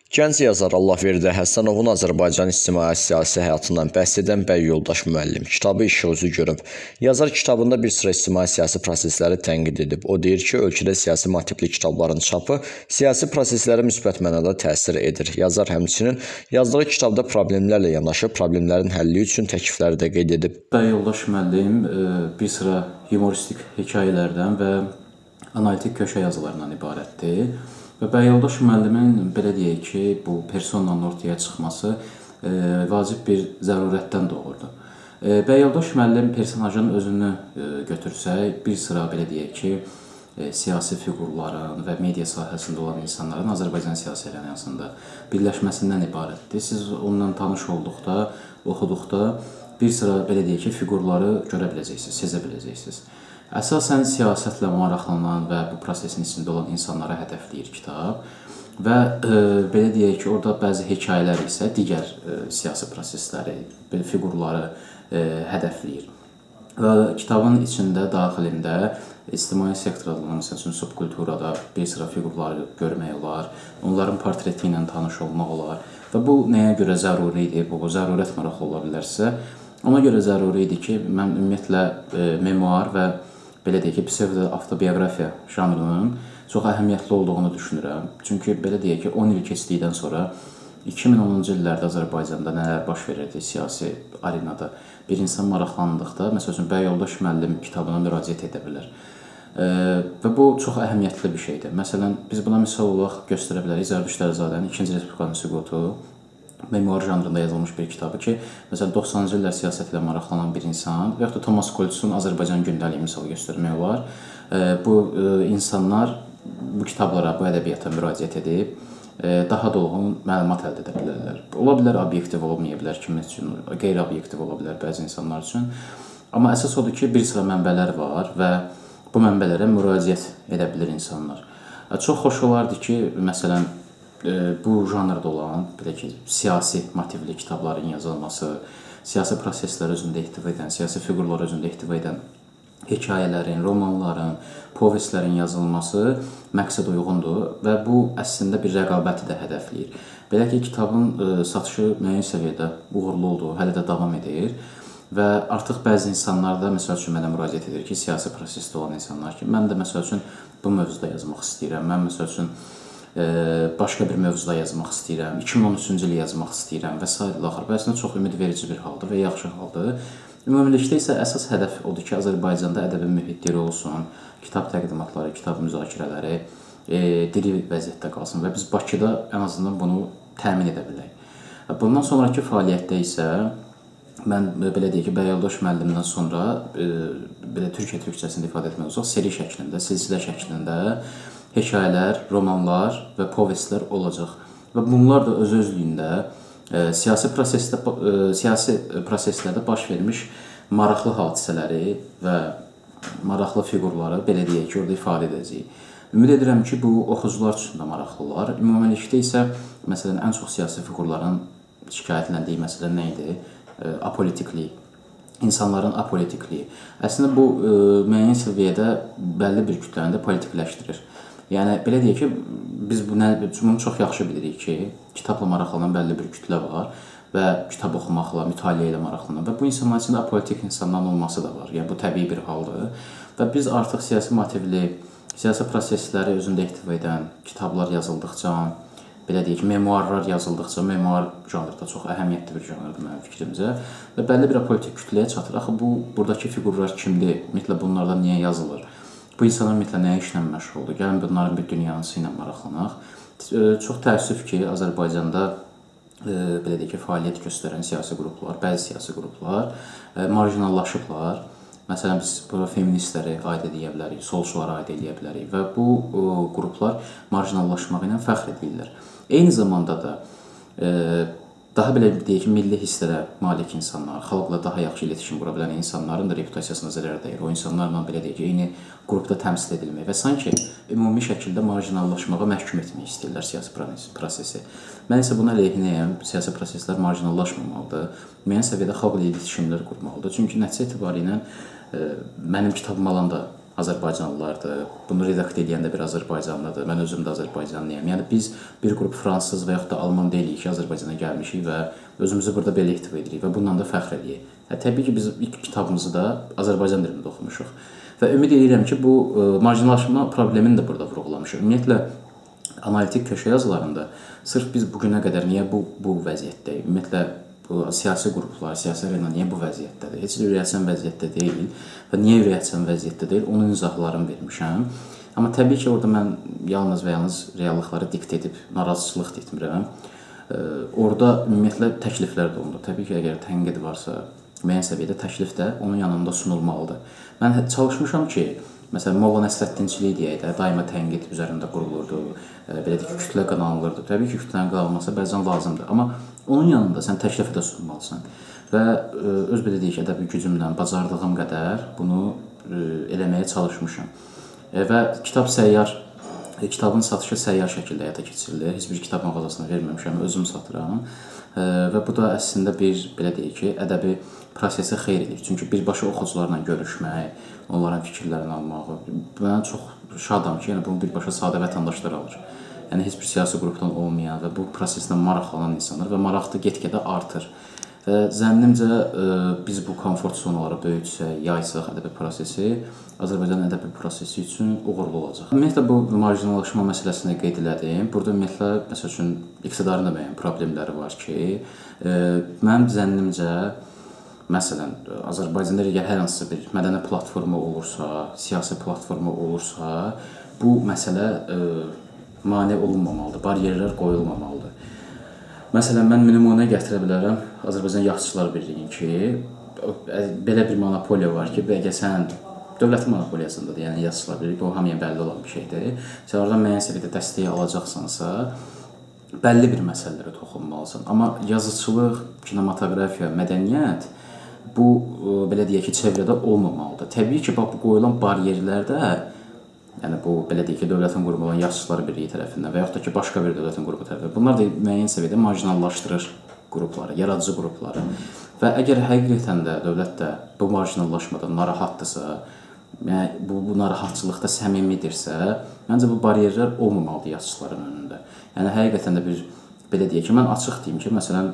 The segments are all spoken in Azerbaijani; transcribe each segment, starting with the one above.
Gənc yazar Allahverdi Həsənovun Azərbaycan ictimai-siyasi həyatından bəhs edən Bəy Yoldaş müəllim kitabı işıq üzü görüb. Yazar kitabında bir sıra ictimai-siyasi prosesləri tənqid edib. O deyir ki, ölkədə siyasi motivli kitabların çapı siyasi proseslərə müsbət mənada təsir edir. Yazar həmçinin yazdığı kitabda problemlərlə yanaşı, problemlərin həlli üçün təklifləri də qeyd edib. Bəy Yoldaş müəllim bir sıra humoristik hekayələrdən və analitik köşə yazılarından ibarətdir. Və Bəy Yoldaş müəllimin, belə deyək ki, bu personanın ortaya çıxması vacib bir zərurətdən doğurdu. Bəy Yoldaş müəllim personajın özünü götürsək, bir sıra, belə deyək ki, siyasi fiqurların və media sahəsində olan insanların Azərbaycan siyasi əleyhinəsində birləşməsindən ibarətdir. Siz onunla tanış olduqda, oxuduqda bir sıra, belə deyək ki, fiqurları görə biləcəksiniz, sezə biləcəksiniz. Əsasən siyasətlə maraqlanan və bu prosesin içində olan insanlara hədəfləyir kitab və belə deyək ki, orada bəzi hekayələr isə digər siyasi prosesləri, fiqurları hədəfləyir. Və kitabın içində, daxilində ictimai sektorda, məsəl üçün, subkulturada bir sıra fiqurları görmək olar, onların portreti ilə tanış olmaq olar və bu nəyə görə zəruri idi, bu zərurət maraqlı ola bilərsə, ona görə zəruri idi ki, mən ümumiyyətlə memuar və belə deyək ki, psevdo-avtobiografiya janrının çox əhəmiyyətli olduğunu düşünürəm. Çünki belə deyək ki, 10 il keçdikdən sonra 2010-cu illərdə Azərbaycanda nələr baş verirdi siyasi arenada bir insan maraqlandıqda, məsəl üçün, Bəy Yoldaş müəllim kitabına müraciət edə bilər. Və bu çox əhəmiyyətli bir şeydir. Məsələn, biz buna misal olaraq göstərə bilərik Zərdüşt Ərzadənin 2-ci Respublikanın süqutu memuar janrında yazılmış bir kitabı ki, məsələn, 90-cı illər siyasətlə maraqlanan bir insan və yaxud da Thomas Koltzun Azərbaycan gündəliyi misal göstərmək olar. Bu insanlar bu kitablara, bu ədəbiyyata müraciət edib daha dolğun məlumat əldə edə bilərlər. Ola bilər, obyektiv olmaya bilər, kimi üçün, qeyri-obyektiv ola bilər bəzi insanlar üçün. Amma əsas odur ki, bir sıra mənbələr var və bu mənbələrə müraciət edə bilir insanlar. Çox xoş olardı ki, məsələn, bu janrda olan, belə ki, siyasi motivli kitabların yazılması, siyasi proseslər özündə ehtiva edən, siyasi fiqurlar özündə ehtiva edən hekayələrin, romanların, povestlərin yazılması məqsəd uyğundur və bu əslində bir rəqabəti də hədəfləyir. Belə ki, kitabın satışı müəyyən səviyyədə uğurlu oldu, hələ də davam edir və artıq bəzi insanlar da, məsəl üçün, mənə müraciət edir ki, siyasi prosesdə olan insanlar ki, mən də, məsəl üçün, bu mövzuda yazmaq istəyirəm, mən, məsəl üçün, başqa bir mövzuda yazmaq istəyirəm, 2013-cü il yazmaq istəyirəm və s. Və əslində çox ümidverici bir haldır və yaxşı haldır. Ümumilikdə isə əsas hədəf odur ki, Azərbaycanda ədəbi mühitləri olsun, kitab təqdimatları, kitab müzakirələri diri vəziyyətdə qalsın və biz Bakıda ən azından bunu təmin edə bilək. Bundan sonraki fəaliyyətdə isə mən, belə deyək ki, Bəy Yoldaş müəllimdən sonra Türkiyə türkçəsində ifadə etmək olsaq, seri şəklində, silsilə şəklində hekayələr, romanlar və povestlər olacaq. Və bunlar da öz-özlüyündə siyasi proseslərdə baş vermiş maraqlı hadisələri və maraqlı fiqurları, belə deyək ki, orada ifadə edəcəyik. Ümid edirəm ki, bu oxucular üçün də maraqlı olar. Ümumilikdə isə, məsələn, ən çox siyasi fiqurların şikayətləndiyi məsələ nə idi? Apolitiklik, insanların apolitikliyi. Əslində, bu müəyyən səviyyədə bəlli bir kütləni də politikləşdirir. Yəni, belə deyək ki, biz bunu çox yaxşı bilirik ki, kitabla maraqlanan bəlli bir kütlə var və kitab oxumaqla, mütaliə ilə maraqlanan və bu insanlar içində apolitik insanların olması da var. Yəni, bu təbii bir haldır və biz artıq siyasi motivli, siyasi prosesləri özündə ehtiva edən kitablar yazıldıqca, belə deyək ki, memuarlar yazıldıqca, memuar janrda çox əhəmiyyətli bir janrdır mənim fikrimcə və bəlli bir apolitik kütləyə çatır. Axı, buradakı fiqurlar kimdir? Ümumiyyətlə, bunlardan niyə yazılır? Bu insanlar ümumiyyətlə nəyə işlə məşğuldur? Gəlin, bunların bir dünyansı ilə maraqlanaq. Çox təəssüf ki, Azərbaycanda belə deyək ki, fəaliyyət göstərən siyasi qruplar, bəzi siyasi qruplar marjinallaşıblar. Məsələn, biz bura feministləri aid edə bilərik, solçulara aid edə bilərik və bu qruplar marjinallaşmaq ilə fəxr edirlər. Eyni zamanda da daha belə deyək ki, milli hisslərə malik insanlar, xalqla daha yaxşı iletişim qura bilən insanların da reputasiyasına zərər dəyir. O insanlarla, belə deyək ki, eyni qrupda təmsil edilmək və sanki ümumi şəkildə marjinallaşmağa məhkum etmək istəyirlər siyasi prosesi. Mən isə buna əleyhinəyəm, siyasi proseslər marjinallaşmamalıdır, müəyyən səviyyədə xalqla iletişimlər qurmalıdır. Çünki nəticə etibarilə mənim kitabım alanda Azərbaycanlılardır. Bunu redaktə edən də bir Azərbaycanlıdır. Mən özüm də Azərbaycanlıyam. Yəni biz bir qrup fransız və yaxud da alman deyilik ki, Azərbaycana gəlmişik və özümüzü burada belə ehtiva edirik və bundan da fəxr edirik. Təbii ki, biz ilk kitabımızı da Azərbaycan dilində oxumuşuq. Və ümid edirəm ki, bu marjinallaşma problemini də burada vurğulamışıq. Ümumiyyətlə, analitik köşə yazılarında sırf biz bugünə qədər niyə bu vəziyyətdəyik? Ümumiyyətlə, bu siyasi qruplar, siyasi arena niyə bu vəziyyətdədir? Heç də ürəyəçən vəziyyətdə deyil və niyə ürəyəçən vəziyyətdə deyil, onun izahlarını vermişəm. Amma təbii ki, orada mən yalnız və yalnız reallıqları dikt edib, narazıçılıq etmirəm. Orada ümumiyyətlə təkliflər də olunur. Təbii ki, əgər tənqid varsa, müəyyən səviyyədə təklif də onun yanında sunulmalıdır. Mən çalışmışam ki, məsələn, Molla Nəsrəddinçilik deyək də, daima tənqid üzərində qurulurdu, belə deyək ki, kütlə qanalılırdı. Təbii ki, kütlənin qanalılması bəzən lazımdır, amma onun yanında sən təklifi də sunmalısan. Və öz belə deyək ki, ədəbi gücümlə, bacardığım qədər bunu eləməyə çalışmışam. Və kitabın satışı səyyar şəkildə həyata keçirilir. Heç bir kitab mağazasına verməmişəm, özüm satıram. Və bu da əslində bir, belə deyək ki, ədəbi prosesə xeyir edir. Çünki birbaşa oxucularla görüşmək, onların fikirlərini almağı. Mən çox şadam ki, yəni bunu birbaşa sadə vətəndaşlar alır. Yəni heç bir siyasi qrupdan olmayan və bu proseslə maraqlanan insanlar və maraq da get-gedə artır. Zənnimcə biz bu komfort zonaları böyütsək, yaysaq ədəbi prosesi, Azərbaycan ədəbi prosesi üçün uğurlu olacaq. Ümumiyyətlə bu marjinallaşma məsələsini qeyd elədim. Burada ümumiyyətlə məsəl üçün iqtidarın da müəyyən problemləri var ki, mənim zənnimcə məsələn, Azərbaycanda əgər hər hansısa bir mədəni platforma olursa, siyasi platforma olursa, bu məsələ mane olunmamalıdır, baryerlər qoyulmamalıdır. Məsələn, mən nümunə gətirə bilərəm Azərbaycan Yazıçılar Birliyinin ki, belə bir monopoliya var ki, əgər sən dövlətin monopoliyasındadır, yəni Yazıçılar Birliyi, bu hamıya bəlli olan bir şeydir. Sən oradan müəyyən səviyyədə dəstəyi alacaqsansa, bəlli bir məsələlərə toxunmalısan. Amma yazıçılıq, kinematografiya, mədəniyyət bu, belə deyək ki, çevrədə olmamalıdır. Təbii ki, bu qoyulan baryerlər də, yəni bu, belə deyək ki, dövlətin qrupu olan Yazıçılar Birliyi tərəfindən və yaxud da ki, başqa bir dövlətin qrupu tərəfindən, bunlar da müəyyən səviyyədə marjinallaşdırır qrupları, yaradıcı qrupları. Və əgər həqiqətən də dövlət də bu marjinallaşmadan narahatdırsa, bu narahatçılıqda səmimidirsə, məncə bu baryerlər olmamalıdır yazıçıların önündə. Yəni, həqiqətən də bir, belə deyək ki, mən açıq deyim ki, məsələn,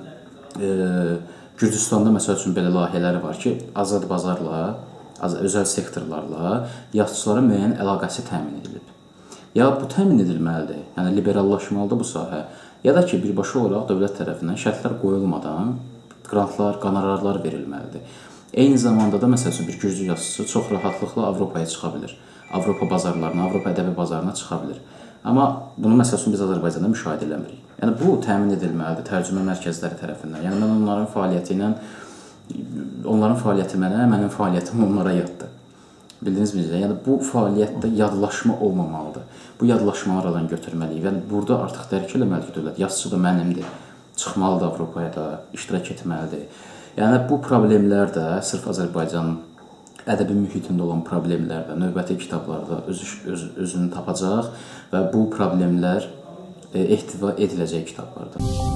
Gürcüstanda məsəl üçün belə layihələri var ki, azad bazarla, özəl sektorlarla yazıçılara müəyyən əlaqəsi təmin edilib. Ya bu təmin edilməlidir, yəni liberallaşmalıdır bu sahə, ya da ki, birbaşa olaraq dövlət tərəfindən şərtlər qoyulmadan qrantlar, qonorarlar verilməlidir. Eyni zamanda da, məsəl üçün, bir gürcü yazıçısı çox rahatlıqla Avropaya çıxa bilir. Avropa bazarlarına, Avropa ədəbi bazarına çıxa bilir. Amma bunu, məsəl üçün, biz Azərbaycanda müşahidə eləmirik. Yəni, bu təmin edilməlidir tərcümə mərkəzləri tərəfindən. Yəni, mən onların fəaliyyəti ilə, onların fəaliyyəti mənə, mənim fəaliyyətim onlara yaddır. Bildiniz mi? Yəni, bu fəaliyyətdə yadlaşma olmamalıdır. Bu yadlaşmaları aradan götürməliyik. Yəni, burada artıq dərk eləməlidir ki, dövlət yazıçı da mənimdir. Çıxmalıdır Avropaya da, iştirak etməlidir. Yəni, bu problemlər də sırf Azərbaycanın ədəbi mühitində olan problemlər də növbəti kitablarda özünü tapacaq və bu problemlər ehtiva ediləcək kitablardır.